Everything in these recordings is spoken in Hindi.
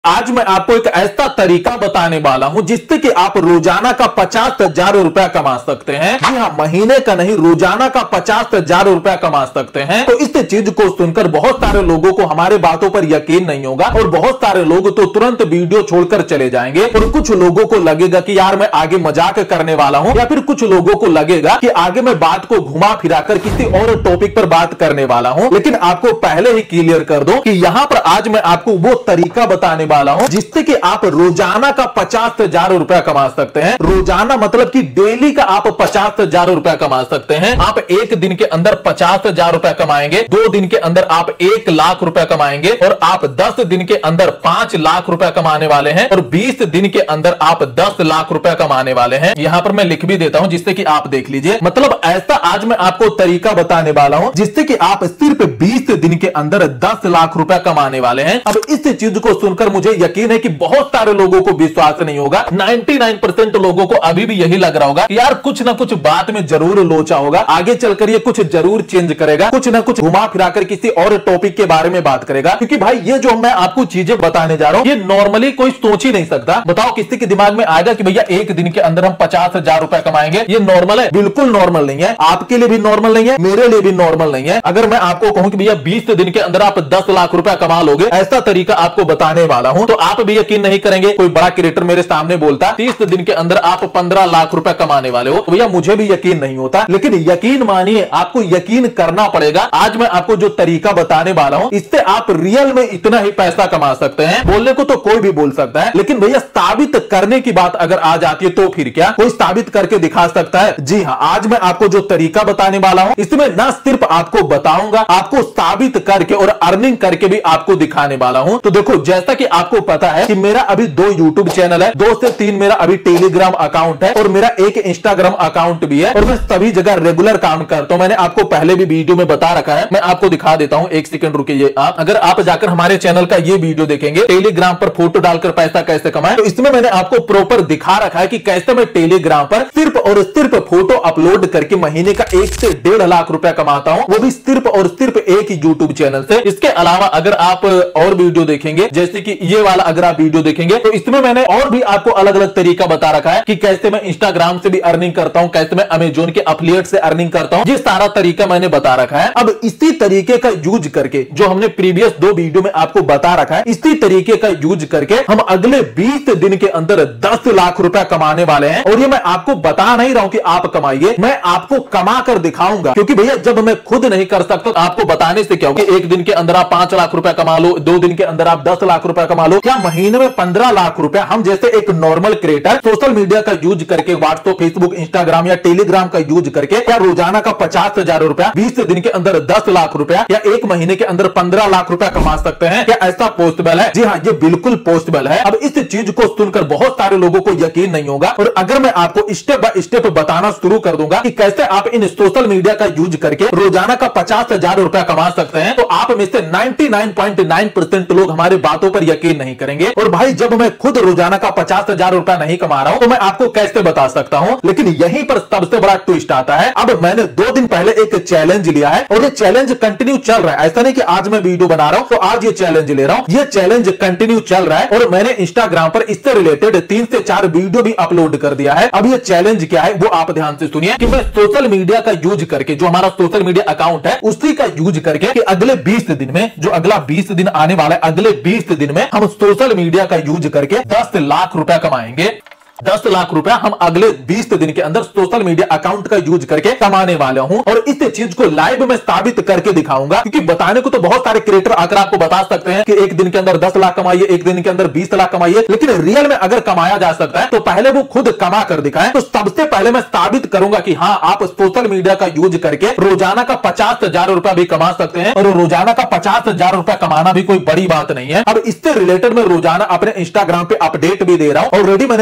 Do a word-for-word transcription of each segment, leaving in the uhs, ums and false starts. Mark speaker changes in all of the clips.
Speaker 1: आज मैं आपको एक ऐसा तरीका बताने वाला हूं जिससे कि आप रोजाना का पचास हजार रुपया कमा सकते हैं। जी हाँ, महीने का नहीं, रोजाना का पचास हजार रुपया कमा सकते हैं। तो इस चीज को सुनकर बहुत सारे लोगों को हमारे बातों पर यकीन नहीं होगा और बहुत सारे लोग तो तुरंत वीडियो छोड़कर चले जाएंगे और कुछ लोगों को लगेगा कि यार मैं आगे मजाक करने वाला हूं, या फिर कुछ लोगों को लगेगा कि आगे मैं बात को घुमा फिराकर किसी और टॉपिक पर बात करने वाला हूं। लेकिन आपको पहले ही क्लियर कर दो कि यहां पर आज मैं आपको वो तरीका बताने वाला हूं जिससे कि आप रोजाना का पचास हजार रुपया कमा सकते हैं। रोजाना मतलब कि डेली का आप पचास हजार रुपया कमा सकते हैं। आप एक दिन के अंदर पचास हजार रुपया कमाएंगे, दो दिन के अंदर आप एक लाख रुपया कमाएंगे और आप दस दिन के अंदर पांच लाख रुपया कमाने वाले हैं और बीस दिन के अंदर आप दस लाख रुपया कमाने वाले हैं। यहां पर मैं लिख भी देता हूं जिससे कि आप देख लीजिए। मतलब ऐसा आज मैं आपको तरीका बताने वाला हूं जिससे कि आप सिर्फ बीस दिन के अंदर दस लाख रुपया कमाने वाले हैं। अब इस चीज को सुनकर मुझे यकीन है कि बहुत सारे लोगों को विश्वास नहीं होगा। निन्यानवे परसेंट लोगों को अभी भी यही लग रहा होगा कि यार कुछ ना कुछ बात में जरूर लोचा होगा, आगे चलकर ये कुछ जरूर चेंज करेगा, कुछ ना कुछ घुमा फिराकर किसी और टॉपिक के बारे में बात करेगा। क्योंकि भाई ये जो मैं आपको चीजें बताने जा रहा हूं ये नॉर्मली कोई सोच ही नहीं सकता। बताओ किसी के दिमाग में आएगा कि भैया एक दिन के अंदर हम पचास हजार रुपया कमाएंगे? ये नॉर्मल है? बिल्कुल नॉर्मल नहीं है। आपके लिए भी नॉर्मल नहीं है, मेरे लिए भी नॉर्मल नहीं है। अगर मैं आपको कहूं कि भैया बीस दिन के अंदर आप दस लाख रुपया कमा लोगे, ऐसा तरीका आपको बताने वाला हूं, तो आप भी यकीन नहीं करेंगे। कोई बड़ा क्रिएटर मेरे सामने बोलता तीस दिन के अंदर आप पंद्रह लाख रुपया कमाने वाले हो, तो भैया मुझे भी यकीन नहीं होता। लेकिन यकीन मानिए, आपको यकीन करना पड़ेगा। आज मैं आपको जो तरीका बताने वाला हूं इससे आप रियल में इतना ही पैसा कमा सकते हैं। बोलने को तो कोई भी बोल सकता है, लेकिन भैया साबित करने की बात अगर आ जाती है तो फिर क्या कोई साबित करके दिखा सकता है? जी हां, आज मैं आपको जो तरीका बताने वाला हूं इसमें न सिर्फ आपको बताऊंगा, आपको साबित करके और अर्निंग करके भी आपको दिखाने वाला हूं। तो देखो, जैसा कि आपको पता है कि मेरा अभी दो यूट्यूब चैनल है, दो से तीन मेरा अभी टेलीग्राम अकाउंट है और मेरा एक इंस्टाग्राम अकाउंट भी है और मैं सभी जगह रेगुलर काम करता हूं। मैंने आपको पहले भी वीडियो में बता रखा है, मैं आपको दिखा देता हूं। एक सेकंड रुकिए आप। अगर आप जाकर हमारे चैनल का ये वीडियो देखेंगे, टेलीग्राम पर फोटो डालकर पैसा कैसे कमाएं, तो इसमें मैंने आपको प्रॉपर दिखा रखा है कि कैसे मैं टेलीग्राम पर सिर्फ और सिर्फ फोटो अपलोड करके महीने का एक से डेढ़ लाख रुपया कमाता हूं, वो भी सिर्फ और सिर्फ एक यूट्यूब चैनल से। इसके अलावा अगर आप और वीडियो देखेंगे, जैसे कि ये वाला अगर आप वीडियो देखेंगे, तो इसमें मैंने और भी आपको अलग अलग तरीका बता रखा है कि कैसे मैं इंस्टाग्राम से भी अर्निंग करता हूं, कैसे मैं अमेजोन के एफिलिएट से अर्निंग करता हूं। ये सारा तरीका मैंने बता रखा है। अब इसी तरीके का यूज करके, जो हमने प्रीवियस दो वीडियो में आपको बता रखा है, इसी तरीके का यूज करके हम अगले बीस दिन के अंदर दस लाख रुपया कमाने वाले हैं। और ये मैं आपको बता नहीं रहा हूं कि आप कमाइए, मैं आपको कमा कर दिखाऊंगा। क्योंकि भैया जब मैं खुद नहीं कर सकता तो आपको बताने से क्या होगा? एक दिन के अंदर आप पांच लाख रुपया कमा लो, दो दिन के अंदर आप दस लाख रुपया कमा लो, क्या महीने में पंद्रह लाख रुपया हम जैसे एक नॉर्मल क्रिएटर सोशल मीडिया का यूज करके, व्हाट्सएप, फेसबुक, इंस्टाग्राम या टेलीग्राम का यूज करके, क्या रोजाना का पचास हजार रुपया, बीस दिन के अंदर दस लाख रुपया या एक महीने के अंदर पंद्रह लाख रुपया कमा सकते हैं? क्या ऐसा पॉसिबल है? जी हाँ, ये बिल्कुल पॉसिबल है। अब इस चीज को सुनकर बहुत सारे लोगों को यकीन नहीं होगा और अगर मैं आपको स्टेप बाय स्टेप बताना शुरू कर दूंगा कि कैसे आप इन सोशल मीडिया का यूज करके रोजाना का पचास हजार रुपया कमा सकते हैं, तो आप में से निन्यानवे पॉइंट नौ परसेंट लोग हमारे बातों पर यकीन नहीं करेंगे। और भाई जब मैं खुद रोजाना का पचास हजार रुपया नहीं कमा रहा हूं तो मैं आपको कैसे बता सकता हूं? लेकिन यहीं पर सबसे बड़ा ट्विस्ट आता है। अब मैंने दो दिन पहले एक चैलेंज लिया है और ये चैलेंज कंटिन्यू चल रहा है। ऐसा नहीं कि आज मैं वीडियो बना रहा हूं तो आज ये चैलेंज ले रहा हूं, ये चैलेंज कंटिन्यू चल रहा है और मैंने इंस्टाग्राम पर इससे रिलेटेड तीन से चार वीडियो भी अपलोड कर दिया है। अब ये चैलेंज क्या है वो आप ध्यान से सुनिए कि मैं सोशल मीडिया का यूज करके, जो हमारा सोशल मीडिया अकाउंट है उसी का यूज करके कि अगले बीस दिन में, जो अगला बीस दिन आने वाला है, अगले बीस दिन में हम सोशल मीडिया का यूज करके दस लाख रुपया कमाएंगे। दस लाख रुपया हम अगले बीस दिन के अंदर सोशल मीडिया अकाउंट का यूज करके कमाने वाला हूं और इस चीज को लाइव में साबित करके दिखाऊंगा। क्योंकि बताने को तो बहुत सारे क्रिएटर आकर आपको बता सकते हैं कि एक दिन के अंदर दस लाख कमाइए, एक दिन के अंदर बीस लाख कमाइए, लेकिन रियल में अगर कमाया जा सकता है तो पहले वो खुद कमा कर दिखाएं। तो सबसे पहले मैं साबित करूंगा कि हाँ, आप सोशल मीडिया का यूज करके रोजाना का पचास हजार रुपया भी कमा सकते हैं और रोजाना का पचास हजार रुपया कमाना भी कोई बड़ी बात नहीं है। अब इससे रिलेटेड मैं रोजाना अपने इंस्टाग्राम पे अपडेट भी दे रहा हूं। ऑलरेडी मैंने तीन से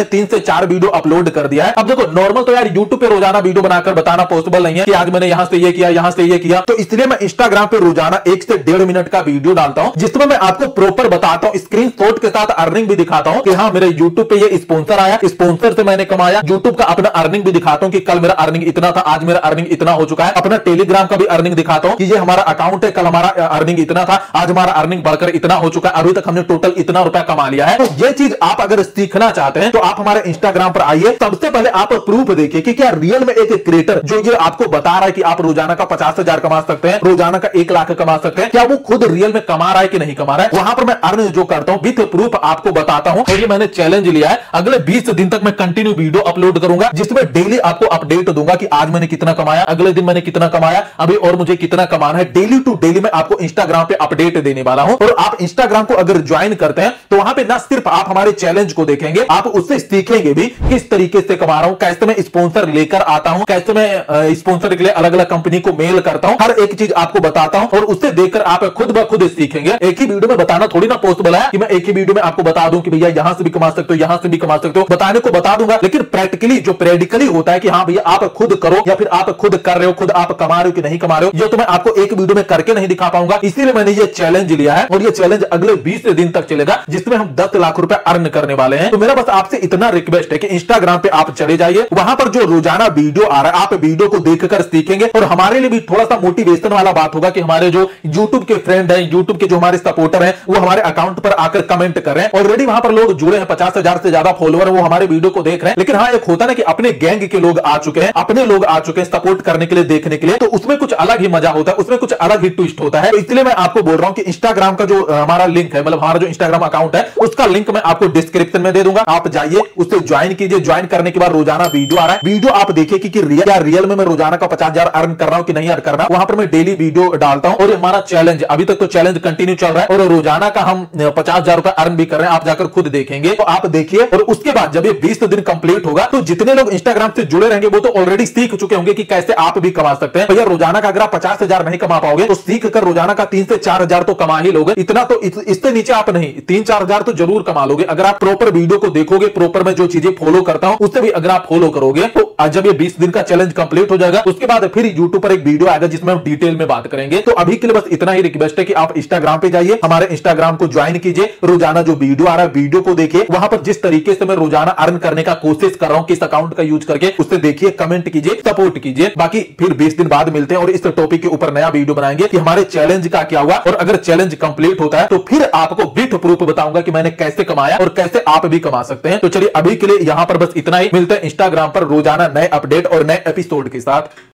Speaker 1: चार वीडियो अपलोड कर दिया है। अब देखो नॉर्मल तो यार यूट्यूब पे रोजाना वीडियो बनाकर बताना पॉसिबल नहीं है कि आज मैंने यहां से ये किया, यहां से ये किया, तो इसलिए मैं इंस्टाग्राम पे रोजाना एक से डेढ़ मिनट का वीडियो डालता हूं जिसमें मैं आपको प्रॉपर बताता हूं, स्क्रीनशॉट के साथ अर्निंग भी दिखाता हूं कि हाँ मेरे यूट्यूब पे ये स्पॉन्सर आया, स्पॉन्सर से मैंने कमाया, यूट्यूब का अपना अर्निंग भी दिखाता हूं कि कल मेरा अर्निंग इतना था, आज मेरा अर्निंग इतना हो चुका है। अपना टेलीग्राम का भी अर्निंग दिखाता हूं कि ये हमारा अकाउंट है, कल हमारा अर्निंग इतना था, आज हमारा अर्निंग बढ़कर इतना हो चुका है, अभी तक हमने टोटल इतना रुपया कमा लिया है। तो ये चीज आप अगर सीखना चाहते हैं तो आप हमारे इंस्टाग्राम पर आइए। सबसे पहले आप प्रूफ देखिए कि क्या रियल में एक क्रिएटर जो ये आपको बता रहा है कि आप रोजाना का पचास हजार कमा सकते हैं, रोजाना का एक लाख कमा सकते हैं, क्या वो खुद रियल में कमा रहा है कि नहीं कमा रहा है। वहां पर मैं अर्न जो करता हूं विथ प्रूफ आपको बताता हूं। और ये मैंने चैलेंज लिया है, अगले बीस दिन तक मैं कंटिन्यू वीडियो अपलोड करूंगा जिसमें डेली आपको अपडेट दूंगा कि आज मैंने कितना कमाया, अगले दिन मैंने कितना कमाया, अभी और मुझे कितना कमाना है। डेली टू डेली मैं आपको इंस्टाग्राम पे अपडेट देने वाला हूं। और आप इंस्टाग्राम को अगर ज्वाइन करते हैं तो वहां पे ना सिर्फ आप हमारे चैलेंज को देखेंगे, आप उससे सीखेंगे भी किस तरीके से कमा रहा हूं, कैसे मैं स्पॉन्सर लेकर आता हूं, कैसे मैं स्पॉन्सर के लिए अलग अलग कंपनी को मेल करता हूं, हर एक चीज आपको बताता हूं। और उससे देखकर आप खुद ब खुद सीखेंगे। एक ही वीडियो में बताना थोड़ी ना पॉसिबल है कि मैं एक ही वीडियो में आपको बता दूं कि भैया यहां से भी कमा सकते हो, यहां से भी कमा सकते हो, बताने को बता दूंगा, लेकिन प्रैक्टिकली जो प्रैक्टिकली होता है कि हाँ भैया आप खुद करो या फिर आप खुद कर रहे हो, खुद आप कमा रहे हो कि नहीं कमा रहे हो, ये तो मैं आपको एक वीडियो में करके नहीं दिखा पाऊंगा। इसीलिए मैंने ये चैलेंज लिया है और ये चैलेंज अगले बीस दिन तक चलेगा जिसमें हम दस लाख रुपए अर्न करने वाले हैं। तो मेरा बस आपसे इतना रिक्वेस्ट है कि इंस्टाग्राम पे आप चले जाइए, वहां पर जो रोजाना वीडियो आ रहा है आप वीडियो को देखकर सीखेंगे। और हमारे लिए भी थोड़ा सा मोटिवेशन वाला बात होगा कि हमारे जो यूट्यूब के फ्रेंड हैं, यूट्यूब के जो हमारे सपोर्टर हैं, वो हमारे अकाउंट पर आकर कमेंट कर रहे हैं। ऑलरेडी वहां पर लोग जुड़े हैं, पचास हजार से ज्यादा फॉलोअर वो हमारे वीडियो को देख रहे हैं। लेकिन हाँ एक होता ना कि अपने गैंग के लोग आ चुके हैं, अपने लोग आ चुके हैं सपोर्ट करने के लिए, देखने के लिए, तो उसमें कुछ अलग ही मजा होता है, उसमें कुछ अलग ही ट्विस्ट होता है। तो इसलिए मैं आपको बोल रहा हूं कि इंस्टाग्राम का जो हमारा लिंक है, मतलब हमारा जो इंस्टाग्राम अकाउंट है उसका लिंक मैं आपको डिस्क्रिप्शन में दे दूंगा। आप जाइए उससे ज्वाइन कीजिए। ज्वाइन करने के बाद रोजाना वीडियो आ रहा है, वीडियो आप देखिए कि, कि रियल, क्या रियल में मैं रोजाना का पचास हजार अर्न कर रहा हूं कि नहीं अर्न कर रहा हूं। वहां पर मैं डेली वीडियो डालता हूं। और हमारा चैलेंज अभी तक तो चैलेंज कंटिन्यू चल रहा है और रोजाना का हम पचास हजार रुपए अर्न भी कर रहे हैं। आप जाकर खुद देखेंगे तो आप देखिए। और उसके बाद जब ये बीस दिन कंप्लीट होगा तो जितने लोग इंस्टाग्राम से जुड़े रहेंगे वो तो ऑलरेडी सीख चुके होंगे कि कैसे आप भी कमा सकते हैं। भैया रोजाना का अगर आप पचास हजार नहीं कमा पाओगे तो सीख कर रोजाना का तीन से चार हजार तो कमा ही लोगे। इतना तो इस, इससे नीचे आप नहीं, तीन चार हजार तो जरूर कमा लोगे अगर आप प्रॉपर वीडियो को देखोगे, प्रॉपर मैं जो चीजें फॉलो करता हूं उससे भी अगर आप फॉलो करोगे। तो जब ये बीस दिन का चैलेंज कंप्लीट हो जाएगा उसके बाद फिर यूट्यूब पर एक वीडियो आएगा जिसमें हम डिटेल में बात करेंगे। तो अभी के लिए बस इतना ही रिक्वेस्ट है कि आप इंस्टाग्राम पे जाइए, हमारे इंस्टाग्राम को ज्वाइन कीजिए, रोजाना जो वीडियो आ रहा है वीडियो को देखिए। वहां पर जिस तरीके से मैं रोजाना अर्न करने का कोशिश कर रहा हूं किस अकाउंट का यूज करके, उससे देखिए, कमेंट कीजिए, सपोर्ट कीजिए। बाकी फिर बीस दिन बाद मिलते हैं और इस टॉपिक के ऊपर नया वीडियो बनाएंगे कि हमारे चैलेंज का क्या हुआ। और अगर चैलेंज कंप्लीट होता है तो फिर आपको विथ प्रूफ बताऊंगा कि मैंने कैसे कमाया और कैसे आप भी कमा सकते हैं। तो चलिए अभी के लिए यहां पर बस इतना ही। मिलते हैं इंस्टाग्राम पर रोजाना नए अपडेट और नए एपिसोड के साथ।